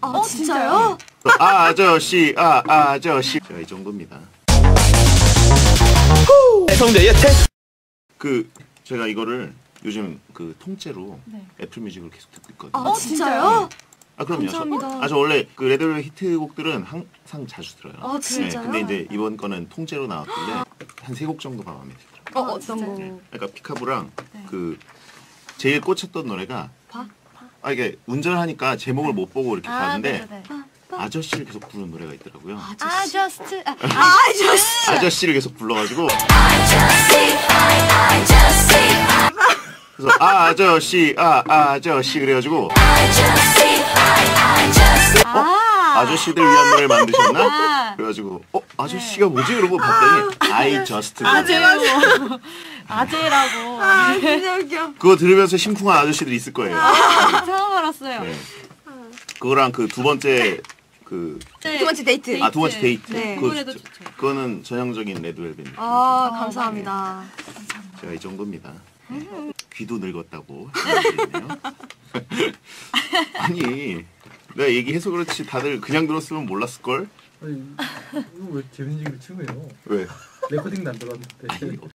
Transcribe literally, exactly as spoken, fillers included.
어, 진짜요? 아, 아저씨, 아, 아저씨. 제가 이 정도입니다. 성대 예체. 그 제가 이거를 요즘 그 통째로 네. 애플 뮤직을 계속 듣고 있거든요. 아, 진짜요? 아 그럼요. 감사합니다. 저, 아, 저 원래 그 레드벨벳 히트곡들은 항상 자주 들어요. 아, 진짜요? 근데 이제 이번 거는 통째로 나왔길래 한 세 곡 정도가 마음에 들더라고요. 어, 어떤 거? 네. 그러니까 피카부랑 네. 그 제일 꽂혔던 노래가 봐? 아 이게 운전하니까 제목을 못 보고 이렇게 아, 봤는데 네네네. 아저씨를 계속 부르는 노래가 있더라고요. 아, 저스트. 아, 아저씨. 아저씨를 계속 불러가지고 그래서 아 아저씨 아 아저씨 그래가지고 어? 아저씨들 위한 노래를 만드셨나? 아. 그래가지고 어? 아저씨가 뭐지? 그러고 봤더니 I just 아재라고. 아재라고. 아 진짜 웃겨. 그거 들으면서 심쿵한 아저씨들이 있을 거예요. 처음 알았어요. 네. 그거랑 그 두 번째 그 네. 두 번째 데이트. 아 두 번째 데이트. 네. 그거 노래도 저- 좋죠. 그거는 전형적인 레드벨벳. 아 감사합니다. 제가 이 정도입니다. 귀도 늙었다고 하시네요. 아니 내가 얘기해서 그렇지 다들 그냥 들었으면 몰랐을 걸. 아니 이거 왜 재밌는 얘기를 치고해요? 왜? 레코딩도 안 들어갔는데. 아니, 어,